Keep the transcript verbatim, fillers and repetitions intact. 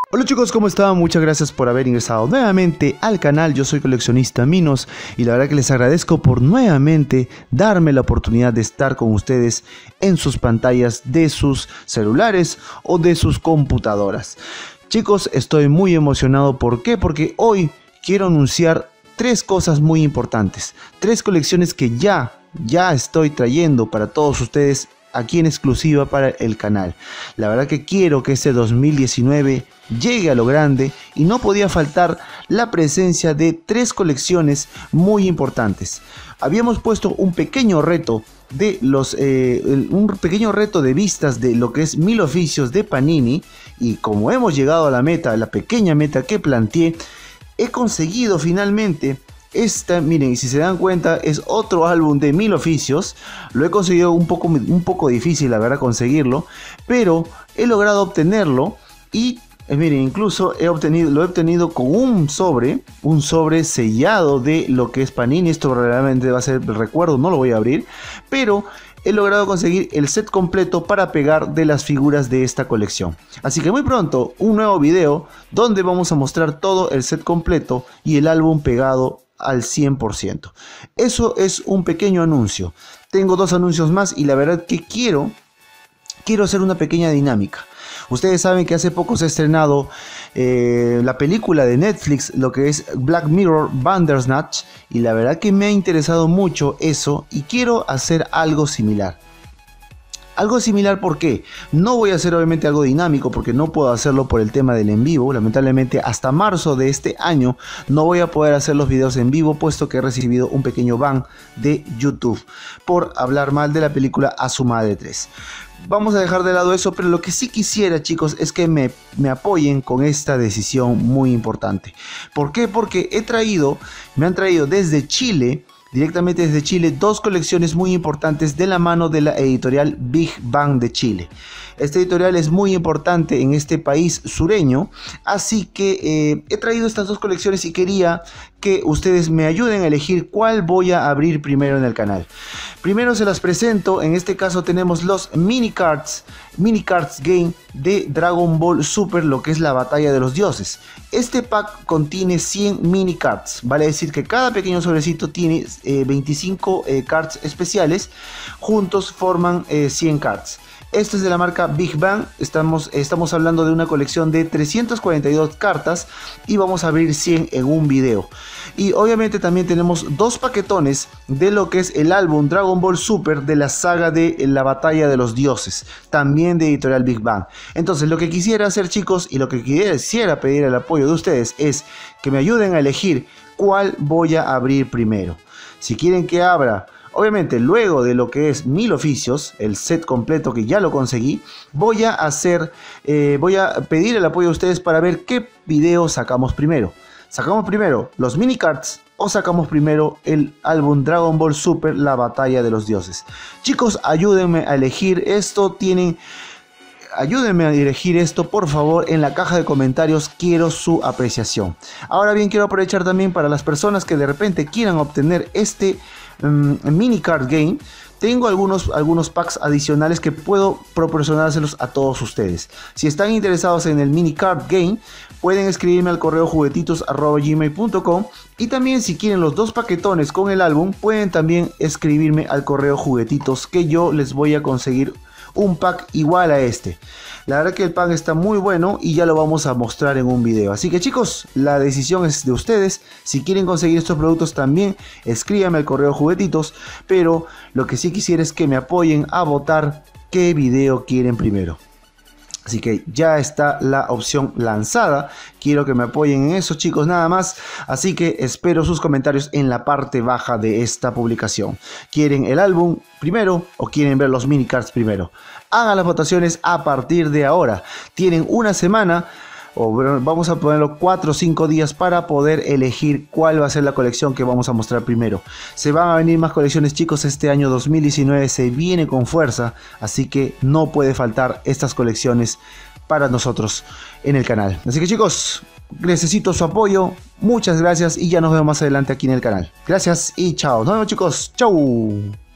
Hola chicos, ¿cómo están? Muchas gracias por haber ingresado nuevamente al canal. Yo soy Coleccionista Minos y la verdad que les agradezco por nuevamente darme la oportunidad de estar con ustedes en sus pantallas de sus celulares o de sus computadoras. Chicos, estoy muy emocionado. ¿Por qué? Porque hoy quiero anunciar tres cosas muy importantes. Tres colecciones que ya, ya estoy trayendo para todos ustedes aquí en exclusiva para el canal. La verdad que quiero que este dos mil diecinueve llegue a lo grande y no podía faltar la presencia de tres colecciones muy importantes. Habíamos puesto un pequeño reto de los eh, un pequeño reto de vistas de lo que es mil oficios de Panini, y como hemos llegado a la meta, a la pequeña meta que planteé, he conseguido finalmente esta. Miren, y si se dan cuenta, es otro álbum de mil oficios. Lo he conseguido un poco, un poco difícil, la verdad, conseguirlo, pero he logrado obtenerlo. Y eh, miren, incluso he obtenido, lo he obtenido con un sobre, un sobre sellado de lo que es Panini. Esto realmente va a ser el recuerdo, no lo voy a abrir, pero he logrado conseguir el set completo para pegar de las figuras de esta colección. Así que muy pronto un nuevo video donde vamos a mostrar todo el set completo y el álbum pegado al cien por ciento. Eso es un pequeño anuncio. Tengo dos anuncios más y la verdad que quiero quiero hacer una pequeña dinámica. Ustedes saben que hace poco se ha estrenado eh, la película de Netflix, lo que es Black Mirror Bandersnatch, y la verdad que me ha interesado mucho eso y quiero hacer algo similar. Algo similar, ¿por qué? No voy a hacer obviamente algo dinámico porque no puedo hacerlo por el tema del en vivo. Lamentablemente hasta marzo de este año no voy a poder hacer los videos en vivo, puesto que he recibido un pequeño ban de YouTube por hablar mal de la película A Su Madre tres. Vamos a dejar de lado eso, pero lo que sí quisiera, chicos, es que me, me apoyen con esta decisión muy importante. ¿Por qué? Porque he traído, me han traído desde Chile, directamente desde Chile, dos colecciones muy importantes de la mano de la editorial Big Bang de Chile. Esta editorial es muy importante en este país sureño, así que eh, he traído estas dos colecciones y quería que ustedes me ayuden a elegir cuál voy a abrir primero en el canal. Primero se las presento. En este caso tenemos los mini cards, mini cards game de Dragon Ball Super, lo que es la batalla de los dioses. Este pack contiene cien mini cards, vale decir que cada pequeño sobrecito tiene eh, veinticinco eh, cards especiales, juntos forman eh, cien cards. Esto es de la marca Big Bang. Estamos, estamos hablando de una colección de trescientas cuarenta y dos cartas y vamos a abrir cien en un video. Y obviamente también tenemos dos paquetones de lo que es el álbum Dragon Ball Super de la saga de la batalla de los dioses, también de editorial Big Bang. Entonces lo que quisiera hacer, chicos, y lo que quisiera pedir el apoyo de ustedes es que me ayuden a elegir cuál voy a abrir primero. Si quieren que abra, obviamente luego de lo que es mil oficios, el set completo que ya lo conseguí, voy a hacer, eh, voy a pedir el apoyo de ustedes para ver qué video sacamos primero. ¿Sacamos primero los mini cards o sacamos primero el álbum Dragon Ball Super, la batalla de los dioses? Chicos, ayúdenme a elegir esto, tienen... Ayúdenme a elegir esto, por favor, en la caja de comentarios. Quiero su apreciación. Ahora bien, quiero aprovechar también para las personas que de repente quieran obtener este um, mini card game. Tengo algunos, algunos packs adicionales que puedo proporcionárselos a todos ustedes. Si están interesados en el mini card game, pueden escribirme al correo juguetitos arroba gmail punto com, y también si quieren los dos paquetones con el álbum, pueden también escribirme al correo juguetitos, que yo les voy a conseguir un pack igual a este. La verdad que el pack está muy bueno y ya lo vamos a mostrar en un video. Así que chicos, la decisión es de ustedes. Si quieren conseguir estos productos también, escríbanme al correo juguetitos. Pero lo que sí quisiera es que me apoyen a votar qué video quieren primero. Así que ya está la opción lanzada. Quiero que me apoyen en eso, chicos, nada más. Así que espero sus comentarios en la parte baja de esta publicación. ¿Quieren el álbum primero o quieren ver los mini cards primero? Hagan las votaciones a partir de ahora. Tienen una semana, o vamos a ponerlo cuatro o cinco días, para poder elegir cuál va a ser la colección que vamos a mostrar primero. Se van a venir más colecciones, chicos. Este año dos mil diecinueve se viene con fuerza, así que no puede faltar estas colecciones para nosotros en el canal. Así que chicos, necesito su apoyo. Muchas gracias y ya nos vemos más adelante aquí en el canal. Gracias y chao. Nos vemos, chicos. Chau.